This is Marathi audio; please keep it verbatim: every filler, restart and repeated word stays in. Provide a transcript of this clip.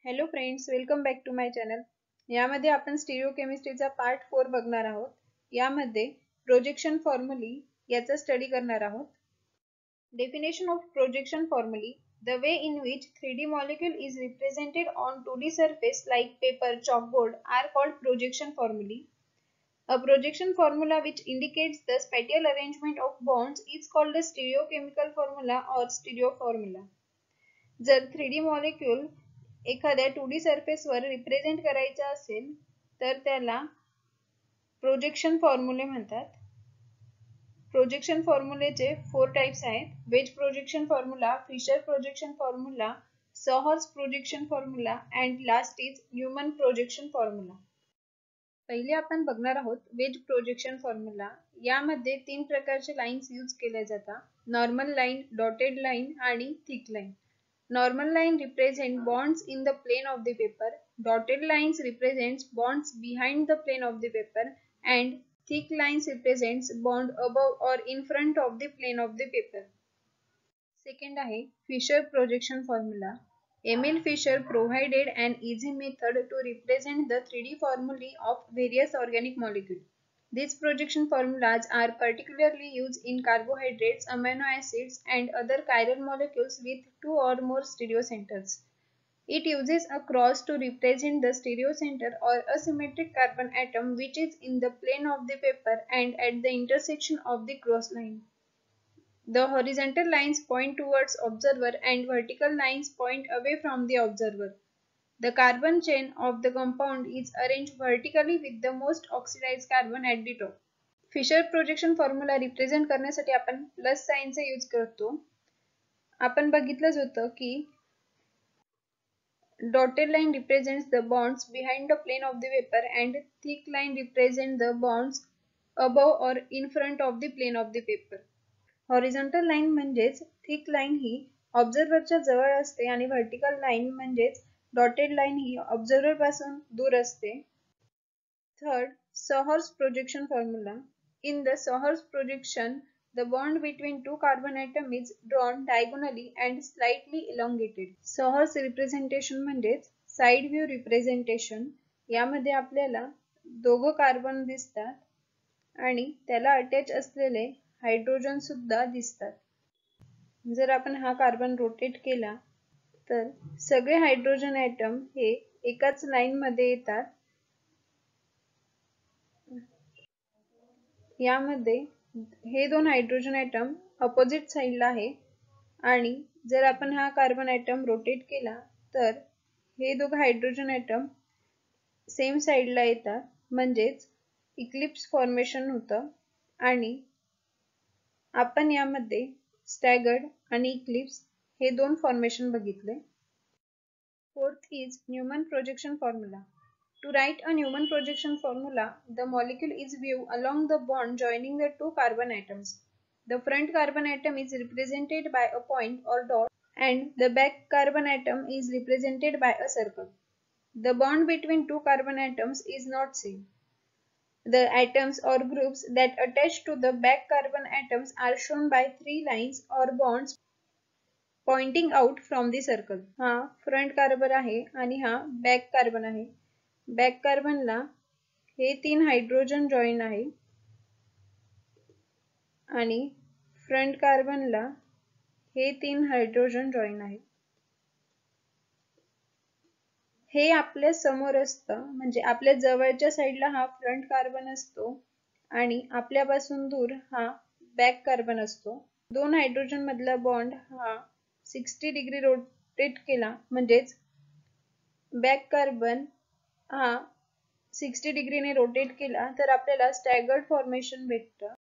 Hello friends, welcome back to my channel. यामध्ये आपण स्टिरियोकेमिस्ट्रीचा पार्ट फोर बघणार आहोत. यामध्ये प्रोजेक्शन फॉर्म्युली याचा स्टडी करणार आहोत. Definition of projection formulae: the way in which three D molecule is represented on two D surface like paper, chalkboard are called projection formulae. A projection formula which indicates the spatial arrangement of bonds is called a stereochemical formula or stereo formula. जर थ्री डी मॉलिक्यूल एखाद्या टू डी सरफेसवर रिप्रेझेंट करायचा असेल तर त्याला प्रोजेक्शन फॉर्म्युले म्हणतात. प्रोजेक्शन फॉर्म्युलेचे फोर टाइप्स आहेत: wedge projection formula, Fischer projection formula, sawhorse projection formula and last is Newman projection formula. पहिले आपण बघणार आहोत वेज प्रोजेक्शन फॉर्म्युला. यामध्ये तीन प्रकारचे लाईन्स यूज केले जातात: नॉर्मल लाईन, डॉटेड लाईन आणि thick line. Normal line represent bonds in the plane of the paper. Dotted lines represents bonds behind the plane of the paper, and thick lines represents bond above or in front of the plane of the paper. Second आहे Fisher projection formula. Emil Fisher provided an easy method to represent the three D formulae of various organic molecules. These projection formulas are particularly used in carbohydrates, amino acids, and other chiral molecules with two or more stereocenters. It uses a cross to represent the stereocenter or asymmetric carbon atom which is in the plane of the paper and at the intersection of the cross line. The horizontal lines point towards observer and vertical lines point away from the observer. The carbon chain of the compound is arranged vertically with the most oxidized carbon at the top. Fisher projection formula represent करण्यासाठी आपण प्लस साइनचा यूज करतो. आपण बघितलंच होतं की dotted line represents the bonds behind the plane of the paper and thick line represent the bonds above or in front of the plane of the paper. Horizontal line म्हणजेच thick line ही ऑब्झर्वरच्या जवळ असते आणि vertical line म्हणजेच dotted line ही ऑब्झर्वर पासून दूर असते. Third, Sahor's projection formula. In the Sahor's projection, the bond between two carbon atoms is drawn diagonally and slightly elongated. Sahor's representation म्हणजेच side view representation. यामध्ये आपल्याला दोघं कार्बन दिसतात आणि त्याला अटॅच असलेले हायड्रोजन सुद्धा दिसतात. जर आपण हा कार्बन रोटेट केला तर सगळे हायड्रोजन ॲटम हे एकाच लाईन मध्ये येतात. यामध्ये हे दोन हायड्रोजन ॲटम अपोजिट साइडला आहे आणि जर आपण हा कार्बन ॲटम रोटेट केला तर हे दोघं हायड्रोजन ॲटम सेम साइडला येतात, म्हणजेच इक्लिप्स फॉर्मेशन होतं. आणि आपण यामध्ये स्टॅगर्ड आणि इक्लिप्स हे दोन फॉर्मेशन बघितले. Fourth is Newman projection formula. To write a Newman projection formula, the molecule is viewed along the bond joining the two carbon atoms. The front carbon atom is represented by a point or dot, and the back carbon atom is represented by a circle. The bond between two carbon atoms is not seen. The atoms or groups that attach to the back carbon atoms are shown by three lines or bonds pointing out from the circle. हा फ्रंट कार्बन आहे आणि हा बॅक कार्बन आहे. बॅक कार्बनला हे तीन हायड्रोजन जॉईन आहे आणि फ्रंट कार्बनला हे तीन हायड्रोजन जॉईन आहे. हे आपल्या समोर असतं, म्हणजे आपल्या जवळच्या साईडला हा फ्रंट कार्बन असतो आणि आपल्यापासून दूर हा बॅक कार्बन असतो. दोन हायड्रोजन मधला बॉन्ड हा सिक्स्टी डिग्री रोटेट केला म्हणजेच बॅक कार्बन हा सिक्स्टी डिग्रीने रोटेट केला तर आपल्याला स्टॅगर्ड फॉर्मेशन भेटतं.